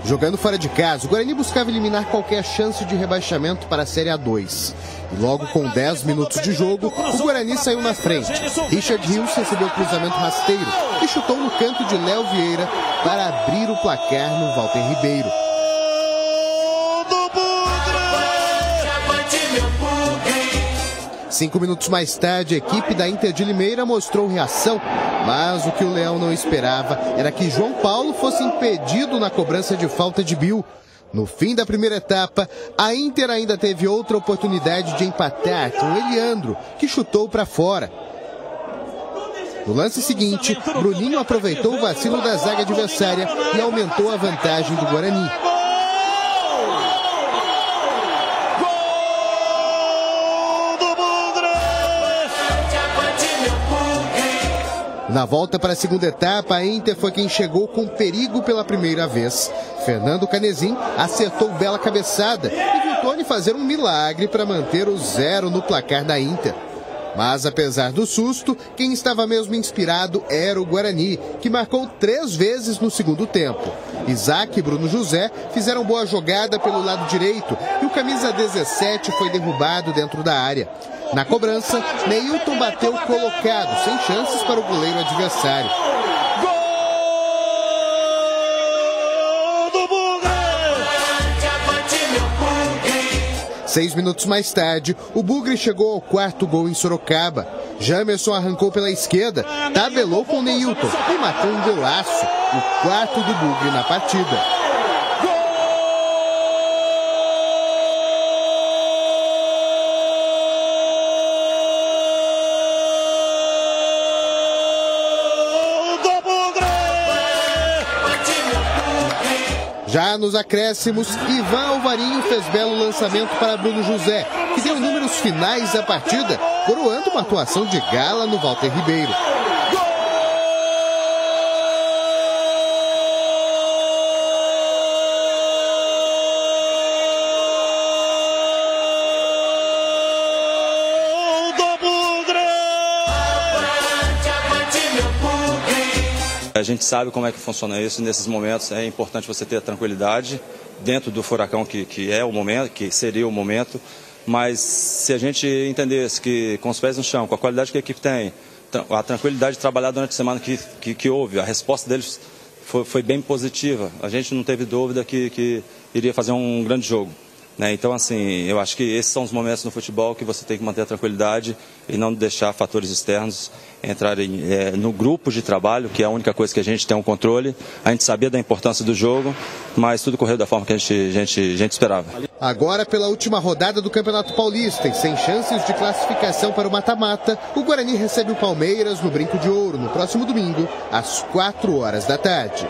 Jogando fora de casa, o Guarani buscava eliminar qualquer chance de rebaixamento para a Série A2. E logo com 10 minutos de jogo, o Guarani saiu na frente. Richard Rios recebeu o cruzamento rasteiro e chutou no canto de Léo Vieira para abrir o placar no Walter Ribeiro. 5 minutos mais tarde, a equipe da Inter de Limeira mostrou reação, mas o que o Leão não esperava era que João Paulo fosse impedido na cobrança de falta de Bill. No fim da primeira etapa, a Inter ainda teve outra oportunidade de empatar com Eliandro, que chutou para fora. No lance seguinte, Bruninho aproveitou o vacilo da zaga adversária e aumentou a vantagem do Guarani. Na volta para a segunda etapa, a Inter foi quem chegou com perigo pela primeira vez. Fernando Canezin acertou bela cabeçada e viu Tony fazer um milagre para manter o 0 no placar da Inter. Mas apesar do susto, quem estava mesmo inspirado era o Guarani, que marcou 3 vezes no segundo tempo. Isaac e Bruno José fizeram boa jogada pelo lado direito e o camisa 17 foi derrubado dentro da área. Na cobrança, Neilton bateu colocado, sem chances para o goleiro adversário. Gol do Bugre! 6 minutos mais tarde, o Bugre chegou ao 4º gol em Sorocaba. Jamerson arrancou pela esquerda, tabelou com Neilton e matou um golaço, o 4º do Bugre na partida. 'Já nos acréscimos, Ivan Alvarinho fez belo lançamento para Bruno José, que deu números finais da partida, coroando uma atuação de gala no Walter Ribeiro. A gente sabe como é que funciona isso, e nesses momentos é importante você ter a tranquilidade dentro do furacão que é o momento, que seria o momento, mas se a gente entendesse que com os pés no chão, com a qualidade que a equipe tem, a tranquilidade de trabalhar durante a semana que houve, a resposta deles foi bem positiva, a gente não teve dúvida que iria fazer um grande jogo. Então, assim, eu acho que esses são os momentos no futebol que você tem que manter a tranquilidade e não deixar fatores externos entrarem no grupo de trabalho, que é a única coisa que a gente tem um controle. A gente sabia da importância do jogo, mas tudo correu da forma que a gente esperava. Agora, pela última rodada do Campeonato Paulista e sem chances de classificação para o mata-mata, o Guarani recebe o Palmeiras no Brinco de Ouro no próximo domingo, às 4 da tarde.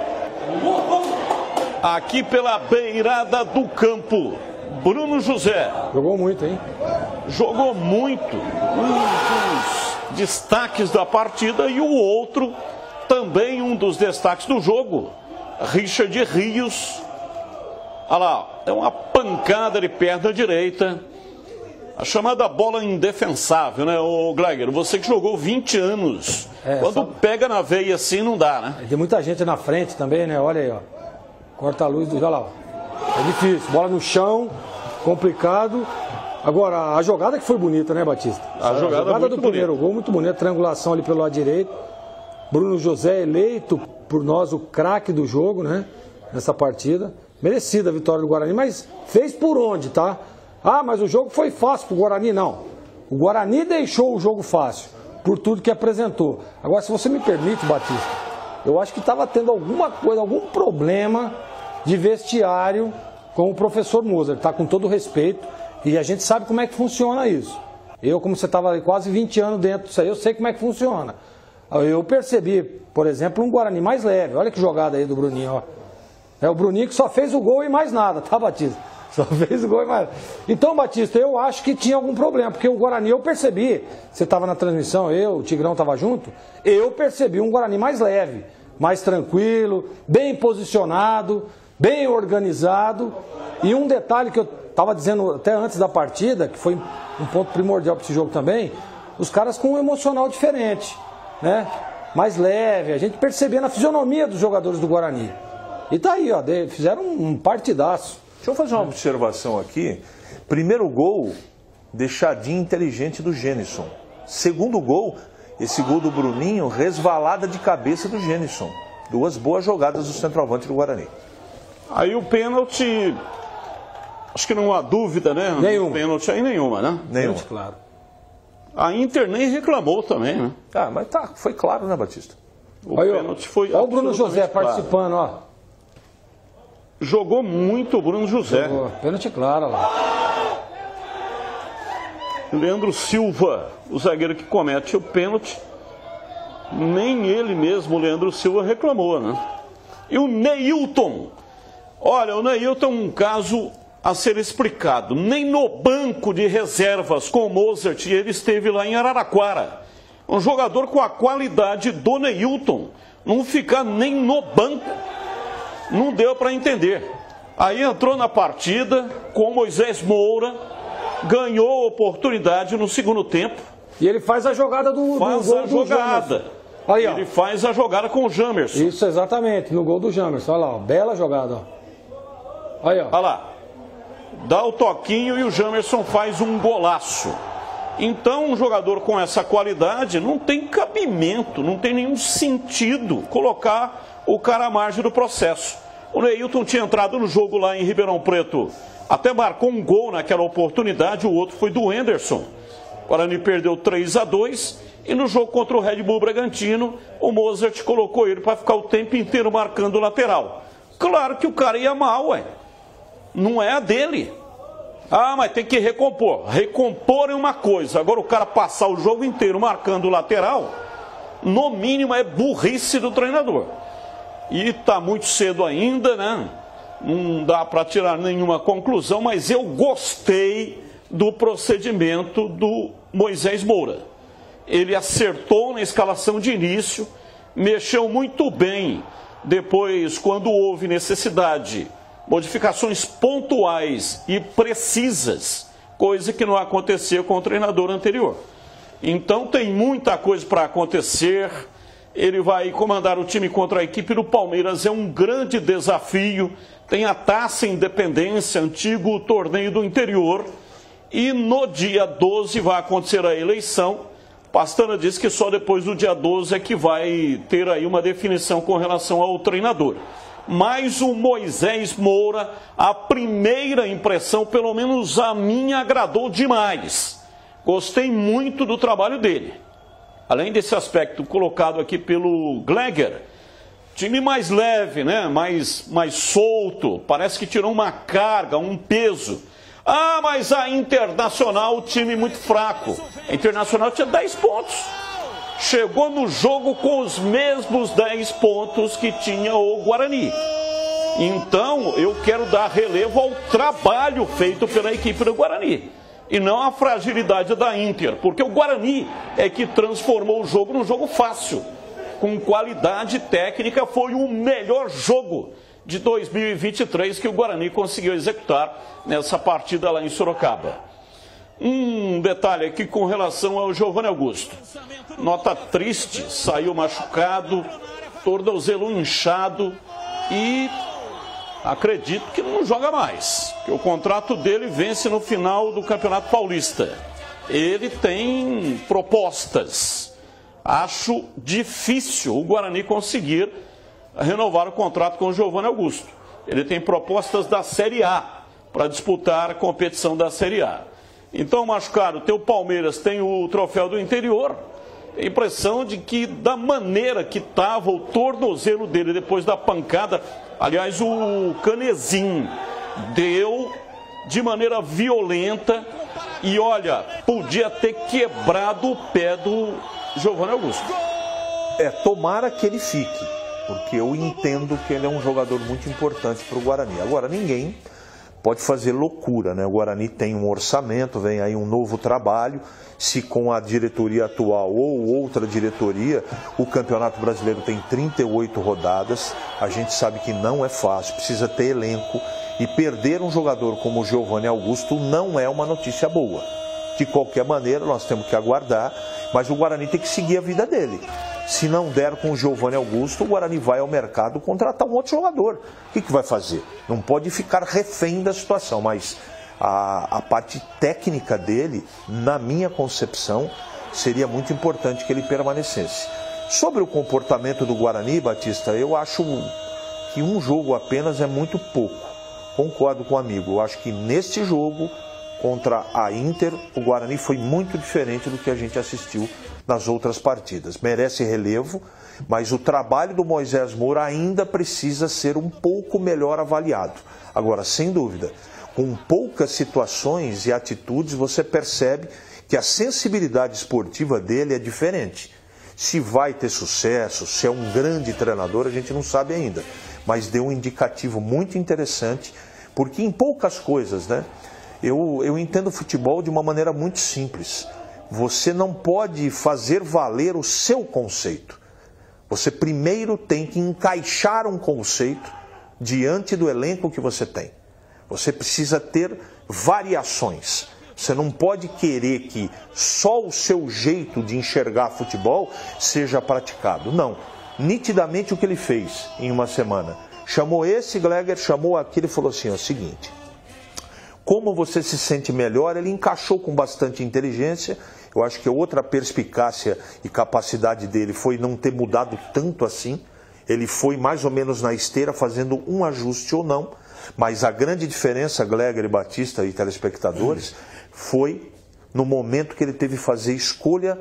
Aqui pela beirada do campo, Bruno José. Jogou muito, hein? Jogou muito. Um dos destaques da partida e o outro também um dos destaques do jogo. Richard Rios. Olha lá, é uma pancada de perna direita. A chamada bola indefensável, né, ô Gleiger? Você que jogou 20 anos. Quando pega na veia assim, não dá, né? Tem muita gente na frente também, né? Olha aí, ó. Corta a luz do... Olha lá, ó. É difícil, bola no chão, complicado. Agora, a jogada que foi bonita, né, Batista? A jogada do primeiro gol, muito bonita, triangulação ali pelo lado direito. Bruno José eleito por nós o craque do jogo, né, nessa partida. Merecida a vitória do Guarani, mas fez por onde, tá? Ah, mas o jogo foi fácil pro Guarani, não. O Guarani deixou o jogo fácil, por tudo que apresentou. Agora, se você me permite, Batista, eu acho que estava tendo alguma coisa, algum problema de vestiário com o professor Mozart, tá? Com todo respeito, e a gente sabe como é que funciona isso. Eu, como você estava quase 20 anos dentro disso aí, eu sei como é que funciona. Eu percebi, por exemplo, um Guarani mais leve. Olha que jogada aí do Bruninho, ó. É o Bruninho que só fez o gol e mais nada, tá, Batista? Só fez o gol e mais nada. Então, Batista, eu acho que tinha algum problema, porque o Guarani, eu percebi, você estava na transmissão, o Tigrão estava junto, eu percebi um Guarani mais leve, mais tranquilo, bem posicionado, bem organizado. E um detalhe que eu estava dizendo até antes da partida, que foi um ponto primordial para esse jogo também, os caras com um emocional diferente, né? Mais leve, a gente percebia na fisionomia dos jogadores do Guarani. E tá aí, ó, fizeram um partidaço. Deixa eu fazer uma observação aqui. Primeiro gol, deixadinha inteligente do Gênison. Segundo gol, esse gol do Bruninho, resvalada de cabeça do Gênison. Duas boas jogadas do centroavante do Guarani. Aí o pênalti, acho que não há dúvida, né? Nenhum. Pênalti aí nenhuma, né? Nenhum. Claro. A Inter nem reclamou também, né? Ah, mas tá, foi claro, né, Batista? O Aí, pênalti foi olha o Bruno José absolutamente claro. participando, ó. Jogou muito o Bruno José. Pô, pênalti claro, ó lá. Leandro Silva, o zagueiro que comete o pênalti, nem ele mesmo, o Leandro Silva, reclamou, né? E o Neilton, olha, o Neilton é um caso a ser explicado. Nem no banco de reservas com o Mozart ele esteve lá em Araraquara. Um jogador com a qualidade do Neilton não ficar nem no banco, não deu para entender. Aí entrou na partida com Moisés Moura, ganhou a oportunidade no segundo tempo. E ele faz a jogada do Faz gol a do jogada. Jamerson. Aí, ó. Ele faz a jogada com o Jamerson. Isso, exatamente, no gol do Jamerson. Olha lá, ó, bela jogada, ó. Aí, ó. Olha lá. Dá o toquinho e o Jamerson faz um golaço. Então, um jogador com essa qualidade não tem cabimento, não tem nenhum sentido colocar o cara à margem do processo. O Neilton tinha entrado no jogo lá em Ribeirão Preto, até marcou um gol naquela oportunidade, o outro foi do Henderson. O Guarani perdeu 3-2 e no jogo contra o Red Bull Bragantino, o Mozart colocou ele para ficar o tempo inteiro marcando o lateral. Claro que o cara ia mal, ué. Não é a dele. Ah, mas tem que recompor. Recompor é uma coisa. Agora o cara passar o jogo inteiro marcando o lateral, no mínimo é burrice do treinador. E está muito cedo ainda, né? Não dá para tirar nenhuma conclusão, mas eu gostei do procedimento do Moisés Moura. Ele acertou na escalação de início, mexeu muito bem depois, quando houve necessidade, modificações pontuais e precisas, coisa que não acontecia com o treinador anterior. Então tem muita coisa para acontecer. Ele vai comandar o time contra a equipe do Palmeiras, é um grande desafio. Tem a Taça Independência, antigo torneio do interior, e no dia 12 vai acontecer a eleição. Pastana diz que só depois do dia 12 é que vai ter aí uma definição com relação ao treinador. Mas o Moisés Moura, a primeira impressão, pelo menos a minha, agradou demais. Gostei muito do trabalho dele. Além desse aspecto colocado aqui pelo Gleger, time mais leve, né? mais solto, parece que tirou uma carga, um peso. Ah, mas a Internacional, o time muito fraco. A Internacional tinha 10 pontos. Chegou no jogo com os mesmos 10 pontos que tinha o Guarani. Então, eu quero dar relevo ao trabalho feito pela equipe do Guarani. E não à fragilidade da Inter. Porque o Guarani é que transformou o jogo num jogo fácil. Com qualidade técnica, foi o melhor jogo de 2023 que o Guarani conseguiu executar nessa partida lá em Sorocaba. Um detalhe aqui com relação ao Giovanni Augusto. Nota triste, saiu machucado, tornozelo inchado e acredito que não joga mais. Que o contrato dele vence no final do Campeonato Paulista. Ele tem propostas. Acho difícil o Guarani conseguir renovar o contrato com o Giovanni Augusto. Ele tem propostas da Série A para disputar a competição da Série A. Então, machucado, tem o Palmeiras, tem o troféu do interior. Tem a impressão de que, da maneira que estava o tornozelo dele depois da pancada, aliás, o Canezin deu de maneira violenta e, olha, podia ter quebrado o pé do Giovanni Augusto. Tomara que ele fique, porque eu entendo que ele é um jogador muito importante para o Guarani. Agora, ninguém pode fazer loucura, né? O Guarani tem um orçamento, vem aí um novo trabalho. Se com a diretoria atual ou outra diretoria, o Campeonato Brasileiro tem 38 rodadas, a gente sabe que não é fácil, precisa ter elenco, e perder um jogador como o Giovanni Augusto não é uma notícia boa. De qualquer maneira, nós temos que aguardar, mas o Guarani tem que seguir a vida dele. Se não der com o Giovanni Augusto, o Guarani vai ao mercado contratar um outro jogador. O que vai fazer? Não pode ficar refém da situação, mas a parte técnica dele, na minha concepção, seria muito importante que ele permanecesse. Sobre o comportamento do Guarani, Batista, eu acho que um jogo apenas é muito pouco. Concordo com o amigo. Eu acho que neste jogo, contra a Inter, o Guarani foi muito diferente do que a gente assistiu nas outras partidas. Merece relevo, mas o trabalho do Moisés Moura ainda precisa ser um pouco melhor avaliado. Agora, sem dúvida, com poucas situações e atitudes, você percebe que a sensibilidade esportiva dele é diferente. Se vai ter sucesso, se é um grande treinador, a gente não sabe ainda. Mas deu um indicativo muito interessante, porque em poucas coisas, né? Eu entendo o futebol de uma maneira muito simples. Você não pode fazer valer o seu conceito. Você primeiro tem que encaixar um conceito diante do elenco que você tem. Você precisa ter variações. Você não pode querer que só o seu jeito de enxergar futebol seja praticado. Não. Nitidamente o que ele fez em uma semana. Chamou esse, Gleger, chamou aquele e falou assim, ó, seguinte. Como você se sente melhor, ele encaixou com bastante inteligência. Eu acho que outra perspicácia e capacidade dele foi não ter mudado tanto assim. Ele foi mais ou menos na esteira, fazendo um ajuste ou não. Mas a grande diferença, Gleger e Batista e telespectadores, foi no momento que ele teve que fazer escolha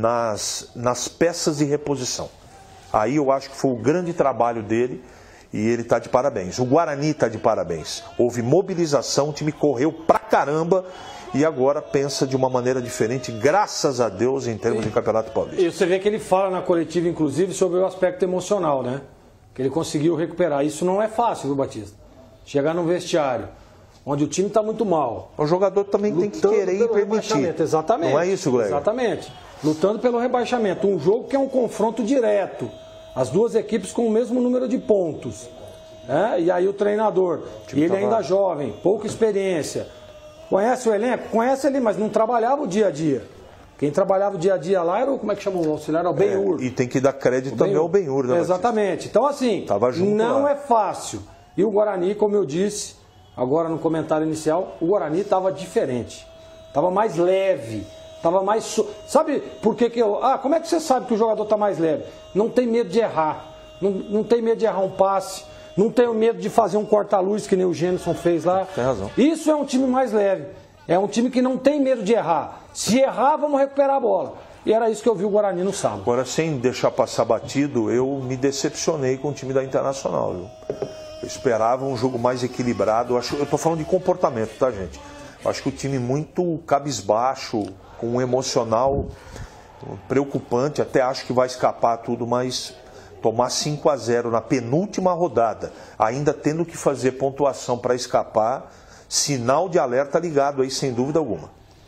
nas peças de reposição. Aí eu acho que foi o grande trabalho dele. E ele está de parabéns. O Guarani está de parabéns. Houve mobilização, o time correu pra caramba e agora pensa de uma maneira diferente, graças a Deus, em termos de Campeonato Paulista. E você vê que ele fala na coletiva, inclusive, sobre o aspecto emocional, né? Que ele conseguiu recuperar. Isso não é fácil, viu, Batista? Chegar num vestiário onde o time está muito mal. O jogador também tem que querer e permitir. Exatamente. Não é isso, Gleger? Exatamente. Lutando pelo rebaixamento. Um jogo que é um confronto direto. As duas equipes com o mesmo número de pontos. E aí o treinador, e ele ainda jovem, pouca experiência. Conhece o elenco? Conhece ele, mas não trabalhava o dia a dia. Quem trabalhava o dia a dia lá era o, como é que chama o auxiliar? Era o Ben-Hur. E tem que dar crédito também ao Ben-Hur, né? Exatamente. Então assim, não é fácil. E o Guarani, como eu disse, agora no comentário inicial, o Guarani estava diferente. Estava mais leve. Tava mais... Sabe por que eu... como é que você sabe que o jogador está mais leve? Não tem medo de errar. Não tem medo de errar um passe. Não tem medo de fazer um corta-luz que nem o Gênison fez lá. Tem razão. Isso é um time mais leve. É um time que não tem medo de errar. Se errar, vamos recuperar a bola. E era isso que eu vi o Guarani no sábado. Agora, sem deixar passar batido, eu me decepcionei com o time da Internacional. Viu? Eu esperava um jogo mais equilibrado. Eu estou falando de comportamento, tá, gente? Eu acho que o time muito cabisbaixo, com um emocional preocupante, até acho que vai escapar tudo, mas tomar 5-0 na penúltima rodada, ainda tendo que fazer pontuação para escapar, sinal de alerta ligado aí, sem dúvida alguma.